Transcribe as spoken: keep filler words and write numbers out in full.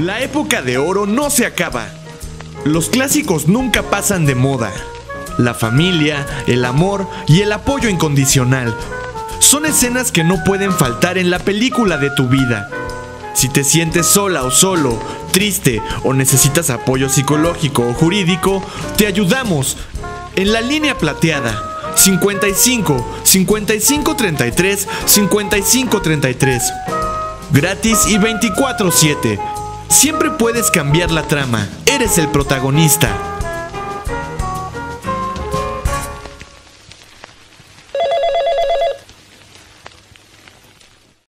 La época de oro no se acaba. Los clásicos nunca pasan de moda. La familia, el amor y el apoyo incondicional son escenas que no pueden faltar en la película de tu vida. Si te sientes sola o solo, triste o necesitas apoyo psicológico o jurídico, te ayudamos. En la línea plateada cincuenta y cinco, cincuenta y cinco treinta y tres, cincuenta y cinco treinta y tres. Gratis y veinticuatro siete. Siempre puedes cambiar la trama. Eres el protagonista.